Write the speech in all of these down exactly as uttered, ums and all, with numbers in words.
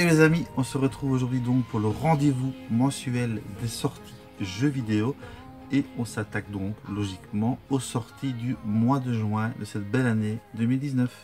les amis, on se retrouve aujourd'hui donc pour le rendez-vous mensuel des sorties jeux vidéo et on s'attaque donc logiquement aux sorties du mois de juin de cette belle année deux mille dix-neuf.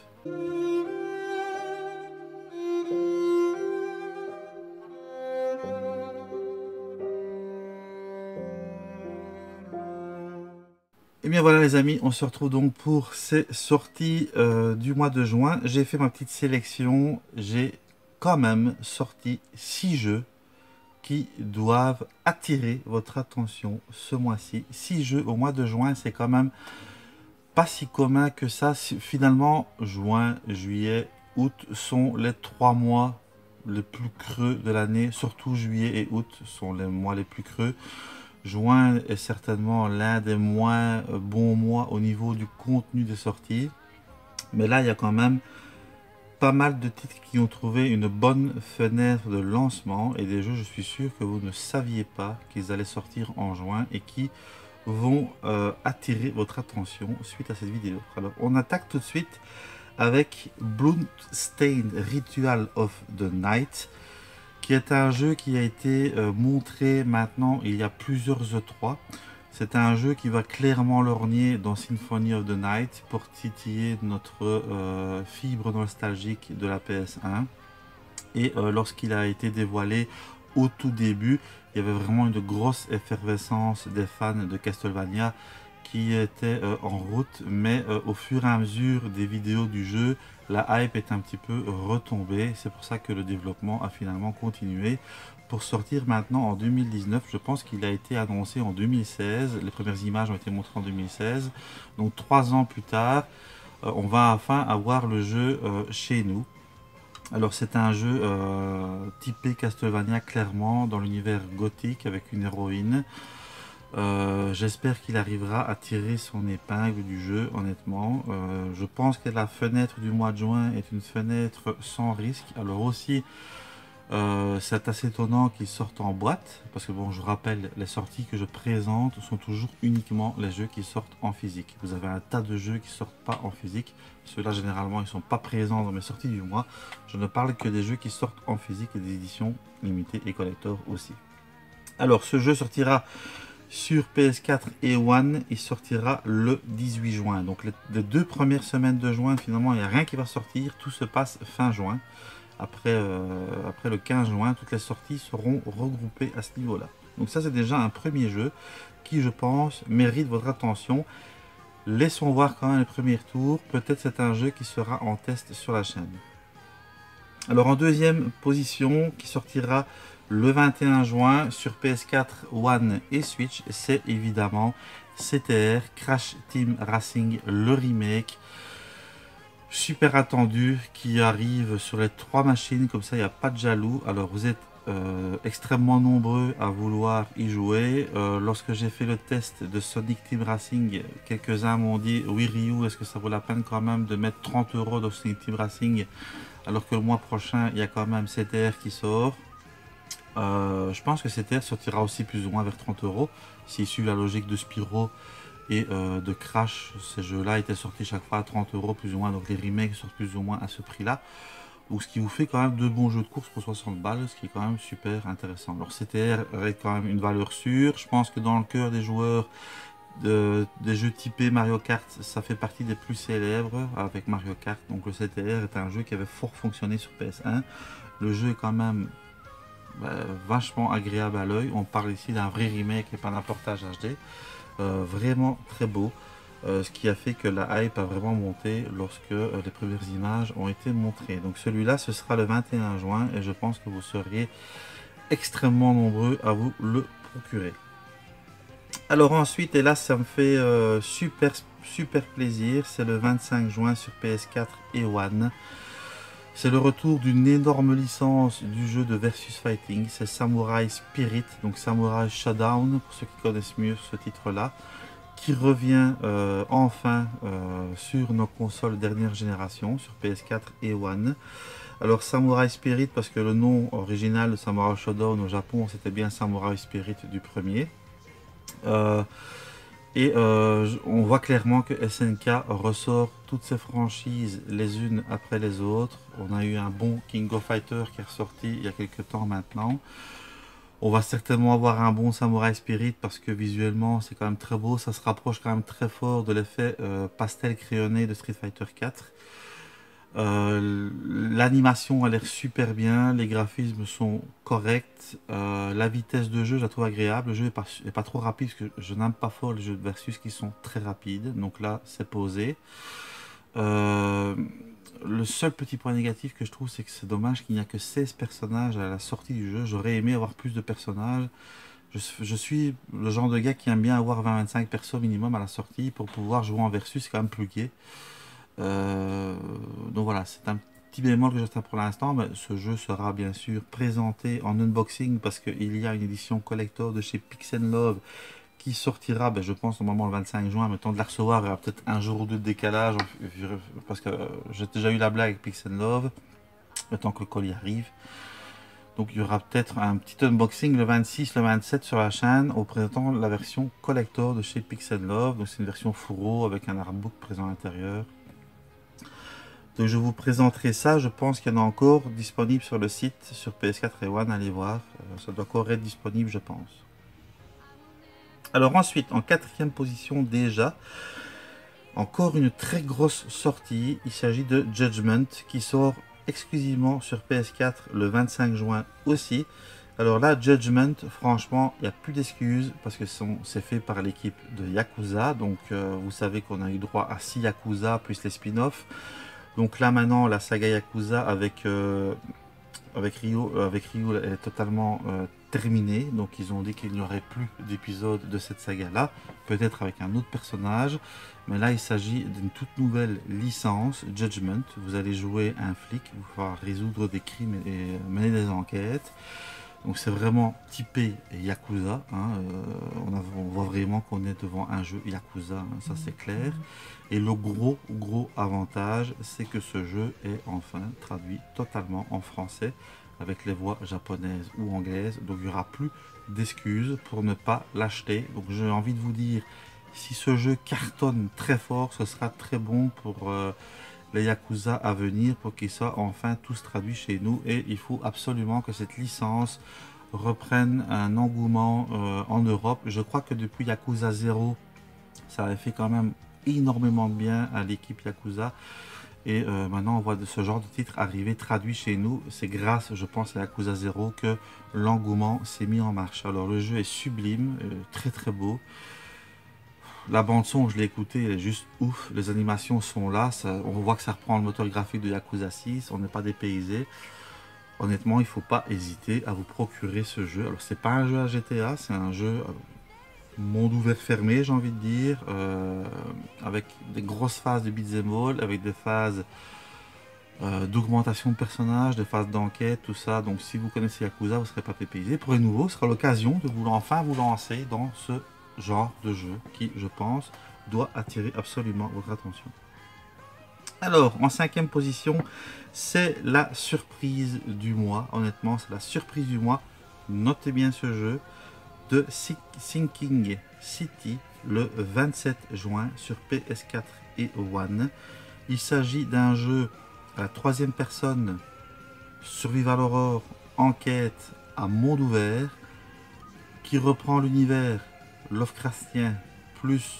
Et bien voilà les amis, on se retrouve donc pour ces sorties euh, du mois de juin. J'ai fait ma petite sélection, j'ai quand même sorti six jeux qui doivent attirer votre attention ce mois-ci. six jeux au mois de juin, c'est quand même pas si commun que ça. Finalement, juin, juillet, août sont les trois mois les plus creux de l'année. Surtout juillet et août sont les mois les plus creux. Juin est certainement l'un des moins bons mois au niveau du contenu des sorties. Mais là, il y a quand même pas mal de titres qui ont trouvé une bonne fenêtre de lancement et des jeux, je suis sûr que vous ne saviez pas qu'ils allaient sortir en juin et qui vont euh, attirer votre attention suite à cette vidéo. Alors, on attaque tout de suite avec Bloodstained Ritual of the Night, qui est un jeu qui a été euh, montré maintenant il y a plusieurs E trois. C'est un jeu qui va clairement lorgner dans Symphony of the Night pour titiller notre euh, fibre nostalgique de la P S un. Et euh, lorsqu'il a été dévoilé au tout début, il y avait vraiment une grosse effervescence des fans de Castlevania qui étaient euh, en route. Mais euh, au fur et à mesure des vidéos du jeu, la hype est un petit peu retombée. C'est pour ça que le développement a finalement continué pour sortir maintenant en deux mille dix-neuf. Je pense qu'il a été annoncé en deux mille seize. Les premières images ont été montrées en deux mille seize. Donc trois ans plus tard, euh, on va enfin avoir le jeu euh, chez nous. Alors c'est un jeu euh, typé Castlevania, clairement dans l'univers gothique avec une héroïne. Euh, J'espère qu'il arrivera à tirer son épingle du jeu, honnêtement. Euh, je pense que la fenêtre du mois de juin est une fenêtre sans risque. Alors aussi, euh, c'est assez étonnant qu'ils sortent en boîte, parce que bon, je rappelle, les sorties que je présente sont toujours uniquement les jeux qui sortent en physique. Vous avez un tas de jeux qui sortent pas en physique. Ceux-là, généralement, ils ne sont pas présents dans mes sorties du mois. Je ne parle que des jeux qui sortent en physique et des éditions limitées et collector aussi. Alors, ce jeu sortira sur P S quatre et One, il sortira le dix-huit juin. Donc les, les deux premières semaines de juin, finalement, il n'y a rien qui va sortir. Tout se passe fin juin. Après, euh, après le quinze juin, toutes les sorties seront regroupées à ce niveau-là. Donc ça, c'est déjà un premier jeu qui, je pense, mérite votre attention. Laissons voir quand même les premiers tours. Peut-être c'est un jeu qui sera en test sur la chaîne. Alors en deuxième position, qui sortira le vingt et un juin sur P S quatre, One et Switch, c'est évidemment C T R, Crash Team Racing, le remake. Super attendu, qui arrive sur les trois machines, comme ça il n'y a pas de jaloux. Alors vous êtes euh, extrêmement nombreux à vouloir y jouer. Euh, lorsque j'ai fait le test de Sonic Team Racing, quelques-uns m'ont dit oui Ryu, est-ce que ça vaut la peine quand même de mettre trente euros dans Sonic Team Racing alors que le mois prochain il y a quand même C T R qui sort. Euh, je pense que C T R sortira aussi plus ou moins vers trente euros s'il suit la logique de Spyro et euh, de Crash. Ces jeux-là étaient sortis chaque fois à trente euros plus ou moins, donc les remakes sortent plus ou moins à ce prix-là. Donc ce qui vous fait quand même deux bons jeux de course pour soixante balles, ce qui est quand même super intéressant. Alors C T R est quand même une valeur sûre. Je pense que dans le cœur des joueurs de, des jeux typés Mario Kart, ça fait partie des plus célèbres avec Mario Kart. Donc le C T R est un jeu qui avait fort fonctionné sur P S un. Le jeu est quand même bah, vachement agréable à l'œil. On parle ici d'un vrai remake et pas d'un portage H D. Euh, vraiment très beau. Euh, ce qui a fait que la hype a vraiment monté lorsque euh, les premières images ont été montrées. Donc celui-là, ce sera le vingt et un juin et je pense que vous seriez extrêmement nombreux à vous le procurer. Alors ensuite, et là ça me fait euh, super super plaisir, c'est le vingt-cinq juin sur P S quatre et One. C'est le retour d'une énorme licence du jeu de versus fighting, c'est Samurai Spirit, donc Samurai Shodown pour ceux qui connaissent mieux ce titre-là, qui revient euh, enfin euh, sur nos consoles dernière génération, sur P S quatre et One. Alors Samurai Spirit, parce que le nom original de Samurai Shodown au Japon, c'était bien Samurai Spirit du premier. Euh, Et euh, on voit clairement que S N K ressort toutes ses franchises les unes après les autres. On a eu un bon King of Fighters qui est ressorti il y a quelques temps maintenant. On va certainement avoir un bon Samurai Spirit parce que visuellement c'est quand même très beau. Ça se rapproche quand même très fort de l'effet euh, pastel crayonné de Street Fighter quatre. Euh, L'animation a l'air super bien, les graphismes sont corrects, euh, la vitesse de jeu je la trouve agréable, le jeu est pas, est pas trop rapide parce que je n'aime pas fort les jeux de versus qui sont très rapides, donc là c'est posé. Euh, le seul petit point négatif que je trouve c'est que c'est dommage qu'il n'y a que seize personnages à la sortie du jeu, j'aurais aimé avoir plus de personnages. Je, je suis le genre de gars qui aime bien avoir vingt à vingt-cinq persos minimum à la sortie pour pouvoir jouer en versus, c'est quand même plus gai. Euh, donc voilà, c'est un petit bémol que j'attends pour l'instant, mais ce jeu sera bien sûr présenté en unboxing parce qu'il y a une édition collector de chez Pixel Love qui sortira, ben, je pense normalement le vingt-cinq juin, mais tant de la recevoir, il y aura peut-être un jour ou deux de décalage parce que euh, j'ai déjà eu la blague avec Pixel Love, le temps que le colis arrive. Donc il y aura peut-être un petit unboxing le vingt-six, le vingt-sept sur la chaîne en présentant la version collector de chez Pixel Love. Donc c'est une version fourreau avec un artbook présent à l'intérieur. Donc je vous présenterai ça, je pense qu'il y en a encore disponible sur le site, sur P S quatre et One, allez voir, euh, ça doit encore être disponible je pense. Alors ensuite, en quatrième position déjà, encore une très grosse sortie, il s'agit de Judgment qui sort exclusivement sur P S quatre le vingt-cinq juin aussi. Alors là, Judgment, franchement, il n'y a plus d'excuses parce que c'est fait par l'équipe de Yakuza, donc euh, vous savez qu'on a eu droit à six Yakuza plus les spin-offs. Donc là maintenant la saga Yakuza avec, euh, avec, Ryo, euh, avec Ryu elle est totalement euh, terminée. Donc ils ont dit qu'il n'y aurait plus d'épisodes de cette saga là. Peut-être avec un autre personnage. Mais là il s'agit d'une toute nouvelle licence, Judgment. Vous allez jouer un flic, vous falloir résoudre des crimes et mener des enquêtes. Donc c'est vraiment typé Yakuza. Hein. Euh, on, a, on voit vraiment qu'on est devant un jeu Yakuza, hein, ça c'est clair. Et le gros gros avantage, c'est que ce jeu est enfin traduit totalement en français avec les voix japonaises ou anglaises. Donc il n'y aura plus d'excuses pour ne pas l'acheter. Donc j'ai envie de vous dire, si ce jeu cartonne très fort, ce sera très bon pour euh, les Yakuza à venir, pour qu'ils soient enfin tous traduits chez nous. Et il faut absolument que cette licence reprenne un engouement euh, en Europe. Je crois que depuis Yakuza zéro, ça avait fait quand même énormément de bien à l'équipe Yakuza. Et euh, maintenant, on voit de ce genre de titre arriver traduit chez nous. C'est grâce, je pense, à Yakuza zéro que l'engouement s'est mis en marche. Alors, le jeu est sublime, euh, très très beau. La bande-son, je l'ai écouté, elle est juste ouf. Les animations sont là. Ça, on voit que ça reprend le moteur graphique de Yakuza six. On n'est pas dépaysé. Honnêtement, il ne faut pas hésiter à vous procurer ce jeu. Alors, c'est pas un jeu à G T A, c'est un jeu euh, monde ouvert fermé, j'ai envie de dire, euh, avec des grosses phases de beat'em all, avec des phases euh, d'augmentation de personnages, des phases d'enquête, tout ça. Donc si vous connaissez Yakuza, vous ne serez pas dépaysé. Pour les nouveaux, ce sera l'occasion de vous enfin vous lancer dans ce genre de jeu qui, je pense, doit attirer absolument votre attention. Alors, en cinquième position, c'est la surprise du mois. Honnêtement, c'est la surprise du mois. Notez bien ce jeu de Sinking City le vingt-sept juin sur P S quatre et One. Il s'agit d'un jeu à la troisième personne, survival horror, enquête à monde ouvert, qui reprend l'univers Lovecraftien plus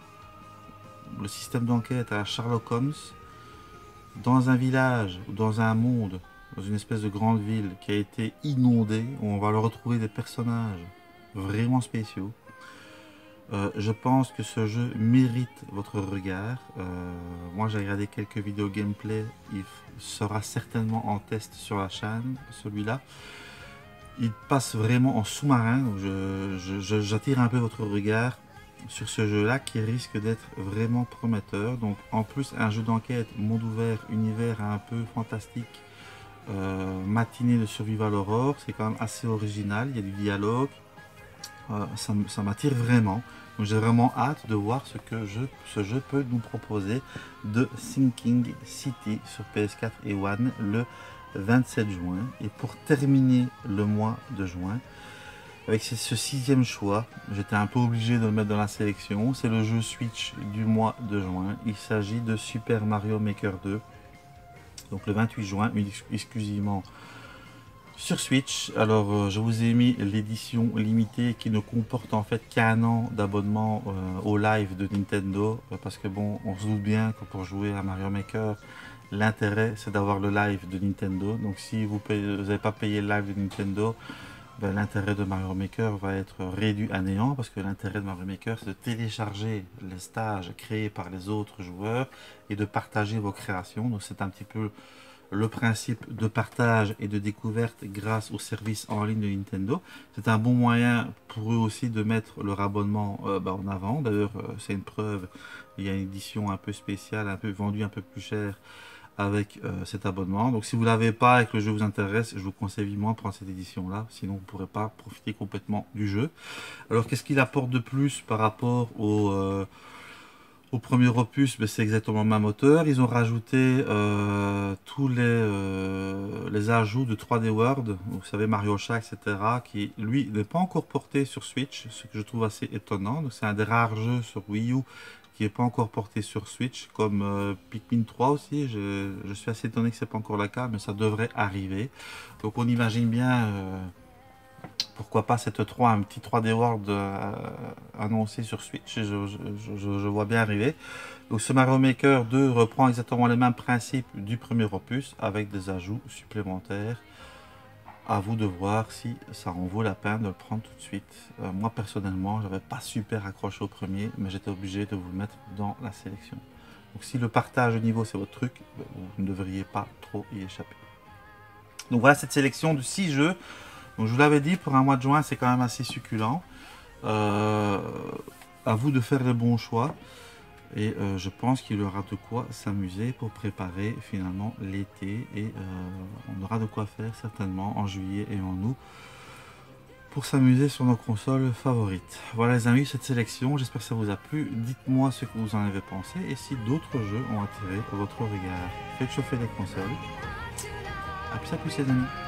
le système d'enquête à la Sherlock Holmes, dans un village ou dans un monde, dans une espèce de grande ville qui a été inondée, où on va le retrouver des personnages vraiment spéciaux. Euh, je pense que ce jeu mérite votre regard. Euh, moi j'ai regardé quelques vidéos gameplay, il sera certainement en test sur la chaîne, celui-là. Il passe vraiment en sous-marin, donc j'attire un peu votre regard sur ce jeu-là qui risque d'être vraiment prometteur. Donc en plus un jeu d'enquête, monde ouvert, univers un peu fantastique, euh, matinée de survival horror, c'est quand même assez original, il y a du dialogue. Euh, ça, ça m'attire vraiment, donc j'ai vraiment hâte de voir ce que je, ce jeu peut nous proposer de Sinking City sur P S quatre et One le vingt-sept juin. Et pour terminer le mois de juin, avec ce, ce sixième choix, j'étais un peu obligé de le mettre dans la sélection. C'est le jeu Switch du mois de juin. Il s'agit de Super Mario Maker deux. Donc le vingt-huit juin, exclusivement sur Switch. Alors euh, je vous ai mis l'édition limitée qui ne comporte en fait qu'un an d'abonnement euh, au live de Nintendo. Euh, parce que bon, on se doute bien que pour jouer à Mario Maker, l'intérêt c'est d'avoir le live de Nintendo. Donc si vous n'avez pas payé le live de Nintendo, ben, l'intérêt de Mario Maker va être réduit à néant, parce que l'intérêt de Mario Maker c'est de télécharger les stages créés par les autres joueurs et de partager vos créations. Donc c'est un petit peu le principe de partage et de découverte grâce au service en ligne de Nintendo. C'est un bon moyen pour eux aussi de mettre leur abonnement euh, ben, en avant. D'ailleurs euh, c'est une preuve, il y a une édition un peu spéciale, un peu vendue un peu plus cher avec euh, cet abonnement. Donc si vous l'avez pas et que le jeu vous intéresse, je vous conseille vivement de prendre cette édition là, sinon vous ne pourrez pas profiter complètement du jeu. Alors qu'est-ce qu'il apporte de plus par rapport au, euh, au premier opus? Ben, c'est exactement le même moteur. Ils ont rajouté euh, tous les, euh, les ajouts de trois D World, vous savez, Mario Shack, et cetera, qui lui n'est pas encore porté sur Switch, ce que je trouve assez étonnant. Donc c'est un des rares jeux sur Wii U qui n'est pas encore porté sur Switch, comme euh, Pikmin trois aussi. Je, je suis assez étonné que ce n'est pas encore le cas, mais ça devrait arriver. Donc on imagine bien, euh, pourquoi pas cette trois, un petit trois D World euh, annoncé sur Switch, je, je, je, je vois bien arriver. Donc ce Mario Maker deux reprend exactement les mêmes principes du premier opus, avec des ajouts supplémentaires. À vous de voir si ça en vaut la peine de le prendre tout de suite. Euh, moi personnellement, j'avais pas super accroché au premier, mais j'étais obligé de vous le mettre dans la sélection. Donc si le partage de niveau c'est votre truc, vous ne devriez pas trop y échapper. Donc voilà cette sélection de six jeux. Donc je vous l'avais dit, pour un mois de juin c'est quand même assez succulent. Euh, à vous de faire les bons choix. Et euh, je pense qu'il y aura de quoi s'amuser pour préparer finalement l'été. Et euh, on aura de quoi faire certainement en juillet et en août pour s'amuser sur nos consoles favorites. Voilà les amis, cette sélection, j'espère que ça vous a plu. Dites-moi ce que vous en avez pensé et si d'autres jeux ont attiré votre regard. Faites chauffer les consoles. A plus à plus les amis.